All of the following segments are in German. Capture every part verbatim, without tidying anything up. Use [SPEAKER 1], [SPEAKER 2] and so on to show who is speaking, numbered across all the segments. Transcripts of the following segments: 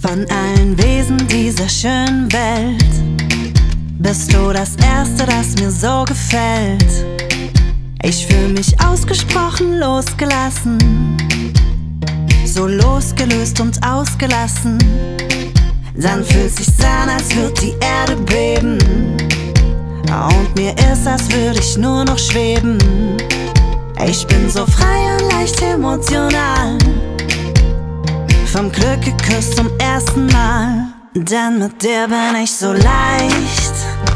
[SPEAKER 1] Von allen Wesen dieser schönen Welt bist du das Erste, das mir so gefällt. Ich fühl mich ausgesprochen losgelassen, so losgelöst und ausgelassen. Dann fühlt sich's an, als würd die Erde beben, und mir ist, als würd ich nur noch schweben. Ich bin so frei und leicht emotional, vom Glück geküsst zum ersten Mal. Denn mit dir bin ich so leicht,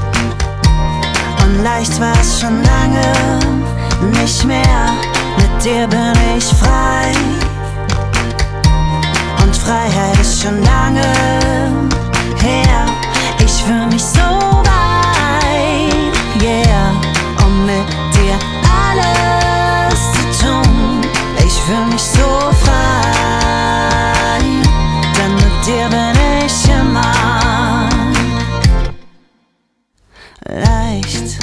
[SPEAKER 1] und leicht war es schon lange nicht mehr. Mit dir bin ich frei, und Freiheit ist schon lange her. Ich fühl mich so weit, yeah, um mit dir alles zu tun. Ich fühl mich so frei, denn mit dir bin ich immer leicht.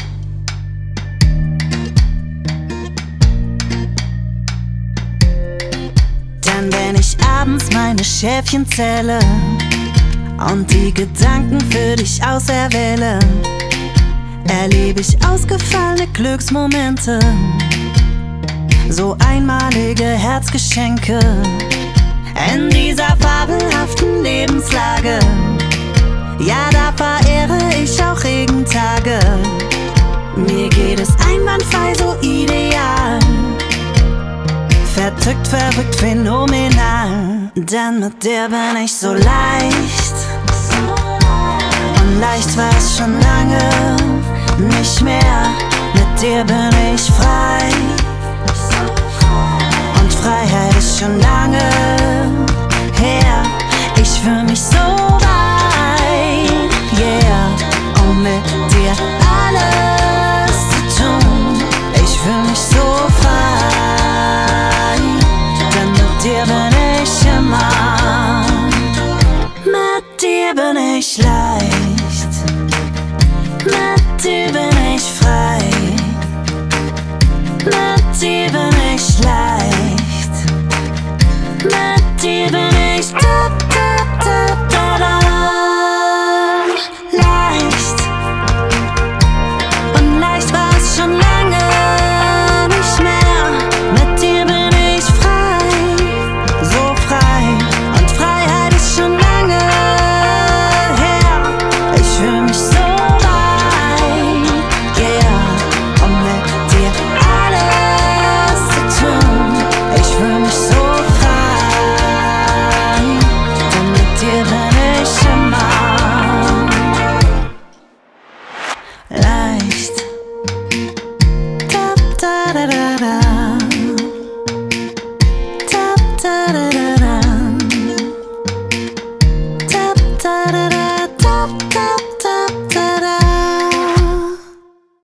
[SPEAKER 1] Denn wenn ich abends meine Schäfchen zähle und die Gedanken für dich auserwähle, erlebe ich ausgefallene Glücksmomente, so einmalige Herzgeschenke. In dieser fabelhaften Lebenslage, ja, da verehre ich auch Regentage. Mir geht es einwandfrei, so ideal, verrückt, verrückt, phänomenal. Denn mit dir bin ich so leicht, und leicht war es schon lange nicht mehr. Mit dir bin ich frei, und Freiheit ist schon lange